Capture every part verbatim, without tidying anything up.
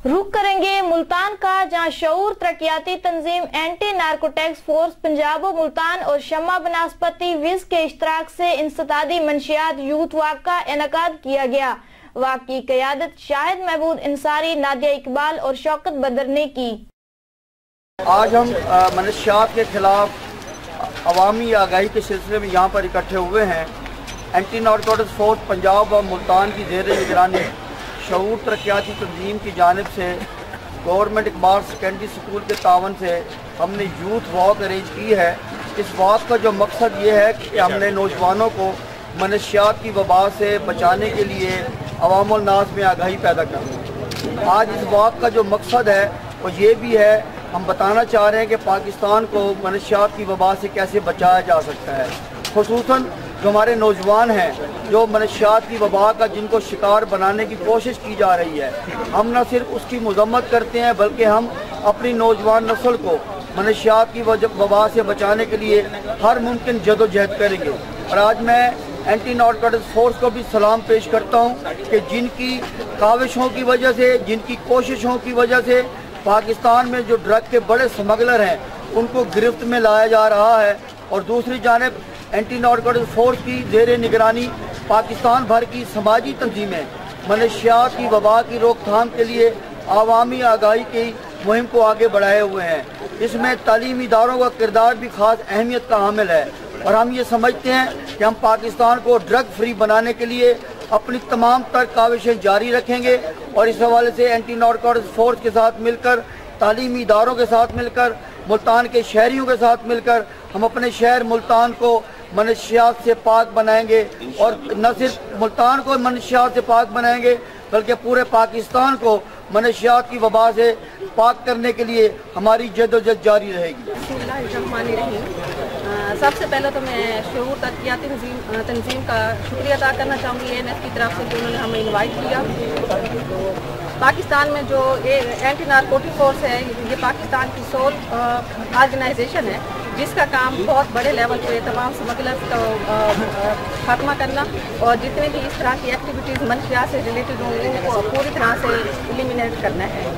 रुख करेंगे मुल्तान का, जहां शऊर तरक्याती तंजीम एंटी नार्कोटिक्स फोर्स पंजाब व मुल्तान और शम्मा बनास्पति विज के इश्तराक से इंसतादी मंशियात यूथ वाक का इनेकाद किया गया। वाक की क़यादत शाहिद महमूद अंसारी, नादिया इकबाल और शौकत बदर ने की। आज हम मनशियात के खिलाफ अवामी आगाही के सिलसिले में यहाँ पर इकट्ठे हुए हैं। एंटी नार्कोटिक्स फोर्स पंजाब व मुल्तान की ज़ेर निगरानी शऊर तरक्याती तंजीम की जानिब से गवर्नमेंट इकबाल सेकेंडरी स्कूल के तावन से हमने यूथ वॉक अरेंज की है। इस वॉक का जो मकसद ये है कि हमने नौजवानों को मनशियात की वबा से बचाने के लिए अवामुल नास में आगाही पैदा करना। आज इस वॉक का जो मकसद है वो ये भी है, हम बताना चाह रहे हैं कि पाकिस्तान को मनशियात की वबा से कैसे बचाया जा सकता है। खुसूसन जो हमारे नौजवान हैं जो मनशियात की वबा का जिनको शिकार बनाने की कोशिश की जा रही है, हम न सिर्फ उसकी मजम्मत करते हैं बल्कि हम अपनी नौजवान नस्ल को मनशियात की वबा से बचाने के लिए हर मुमकिन जदोजहद करेंगे। और आज मैं एंटी नार्कोटिक्स फोर्स को भी सलाम पेश करता हूँ कि जिनकी काविशों की वजह से, जिनकी कोशिशों की वजह से पाकिस्तान में जो ड्रग के बड़े स्मगलर हैं उनको गिरफ्त में लाया जा रहा है। और दूसरी जानिब एंटी नार्कोटिक्स फोर्स की ज़ेर निगरानी पाकिस्तान भर की समाजी तंजीमें मनशियात की वबा की रोकथाम के लिए आवामी आगाही की मुहिम को आगे बढ़ाए हुए हैं। इसमें तालीमी इदारों का किरदार भी खास अहमियत का हामिल है और हम ये समझते हैं कि हम पाकिस्तान को ड्रग फ्री बनाने के लिए अपनी तमाम तर काविशें जारी रखेंगे। और इस हवाले से एंटी नार्कोटिक्स फोर्स के साथ मिलकर, तालीमी इदारों के साथ मिलकर, मुल्तान के शहरियों के साथ मिलकर हम अपने शहर मुल्तान को मनशियात से पाक बनाएंगे। और न सिर्फ मुल्तान को मनशियात से पाक बनाएंगे बल्कि पूरे पाकिस्तान को मनशियात की वबा से पाक करने के लिए हमारी जद्दोजहद जारी रहेगी। सबसे पहले तो मैं शऊर तरक्याती तंजीम का शुक्रिया अदा करना चाहूँगी एन एस की तरफ से, जिन्होंने हमें इनवाइट किया। पाकिस्तान में जो एंटी नार्कोटिक फोर्स है, ये पाकिस्तान की सोल ऑर्गेनाइजेशन है जिसका काम बहुत बड़े लेवल पे तमाम स्मगलर्स का खात्मा करना और जितने भी इस तरह की एक्टिविटीज़ मनशियात से रिलेटेड हों उनको पूरी तरह से एलिमिनेट करना है।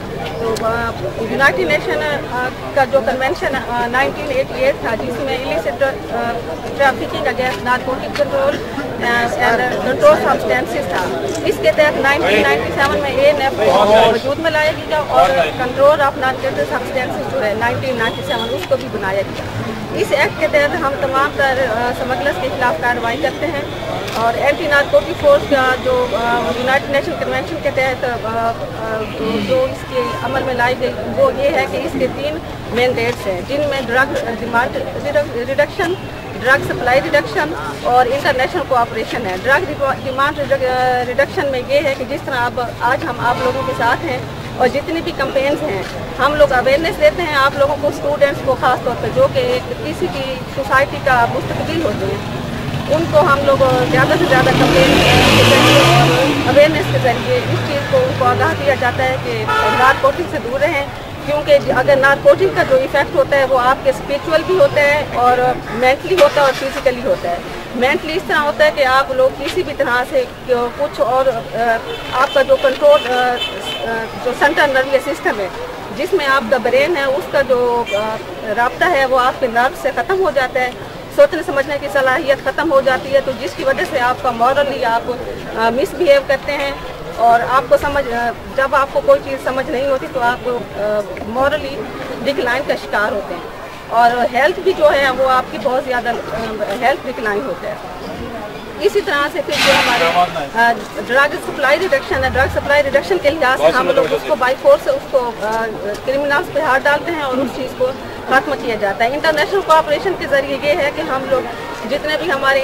तो यूनाइटेड नेशन का जो कन्वेंशन नाइनटीन एटी एट था जिसमें illicit trafficking against narcotic control and control substances था, इसके तहत नाइनटीन नाइंटी सेवन में ए एन एफ वजूद में लाया गया और कंट्रोल ऑफ नार्कोटिक सब्सटेंसेस जो है नाइनटीन नाइंटी सेवन उसको भी बनाया गया। इस एक्ट के तहत हम तमाम तर स्मगलर्स के खिलाफ कार्रवाई करते हैं और एंटी नार्कोटिक फोर्स का जो यूनाइटेड नेशन कन्वेंशन के तहत जो इसके अमल में लाई गई वो ये है कि इसके तीन मैंडेट्स हैं जिनमें drug demand reduction, drug supply reduction और इंटरनेशनल कोऑपरेशन है। ड्रग डिमांड रिडक्शन में ये है कि जिस तरह अब आज हम आप लोगों के साथ हैं और जितनी भी कैंपेन्स हैं हम लोग अवेयरनेस देते हैं आप लोगों को, स्टूडेंट्स को खास तौर पर जो कि किसी की सोसाइटी का मुस्तकबिल होते हैं, उनको हम लोग ज़्यादा से ज़्यादा कैंपेन के जरिए और अवेयरनेस के जरिए इस चीज़ को उनको आगाह दिया जाता है कि नारकोटिक से दूर रहें। क्योंकि अगर नारकोटिक का जो इफ़ेक्ट होता है वो आपके स्पिरिचुअल भी होता है और मेंटली होता है और फिजिकली होता है। मेंटली इस तरह होता है कि आप लोग किसी भी तरह से कुछ और आपका जो कंट्रोल जो सेंट्रल नर्वस सिस्टम है जिसमें आपका ब्रेन है उसका जो राब्ता है वो आपके नर्व से ख़त्म हो जाता है, सोचने समझने की सलाहियत ख़त्म हो जाती है, तो जिसकी वजह से आपका मॉरली आप मिसबिहेव करते हैं और आपको समझ जब आपको कोई चीज़ समझ नहीं होती तो आप मॉरली डिक्लाइन का शिकार होते हैं और हेल्थ भी जो है वो आपकी बहुत ज़्यादा हेल्थ डिक्लाइन होता है। इसी तरह से फिर जो हमारे ड्रग सप्लाई रिडक्शन है, ड्रग सप्लाई रिडक्शन के लिहाज से हम लोग उसको बाई फोर्स उसको क्रिमिनल्स पे हाथ डालते हैं और उस चीज़ को खत्म किया जाता है। इंटरनेशनल कोऑपरेशन के ज़रिए ये है कि हम लोग जितने भी हमारे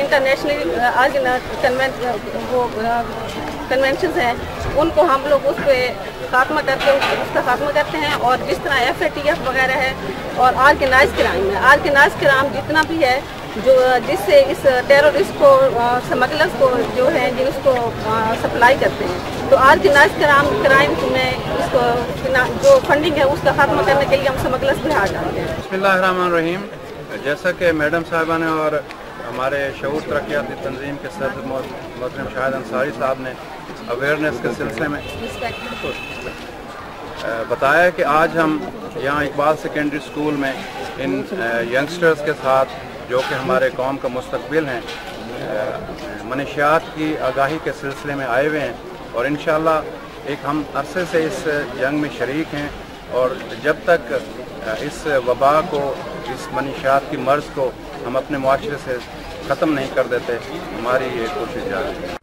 इंटरनेशनली वो कन्वेंशन हैं उनको हम लोग उस पर खात्मा करके उसका खात्मा करते हैं। और जिस तरह एफ ए टी एफ वगैरह है और ऑर्गेनाइज क्राइम है, ऑर्गेनाइज क्राइम जितना भी है जो जिससे इस टेररिस्ट को स्मगलर्स को जो है जिसको सप्लाई करते हैं, तो ऑर्गेनाइज क्राइम क्राइम में इसको जो फंडिंग है उसका खात्मा करने के लिए हम स्मगलर्स पे हाथ डालते हैं। बिस्मिल्लाहिर्रहमानिर्रहीम। जैसा कि मैडम साहिबा ने और हमारे शऊर तरक्याती तंजीम के सदर मोहतरम शाहिद अंसारी साहब ने अवेयरनेस के सिलसिले में बताया कि आज हम यहाँ इकबाल सेकेंडरी स्कूल में इन यंगस्टर्स के साथ जो कि हमारे कौम का मुस्तकबिल हैं, मनशियात की आगाही के सिलसिले में आए हुए हैं और इंशाअल्लाह एक हम अरसे से इस जंग में शरीक हैं और जब तक इस वबा को, इस मनशियात की मर्ज़ को हम अपने मुआशरे से ख़त्म नहीं कर देते, हमारी ये कोशिश जारी है।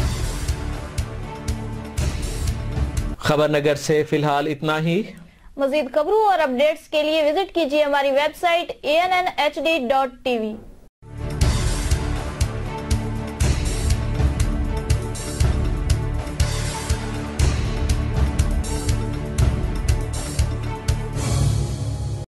खबर नगर से फिलहाल इतना ही। मजीद खबरों और अपडेट्स के लिए विजिट कीजिए हमारी website A N N H D dot T we.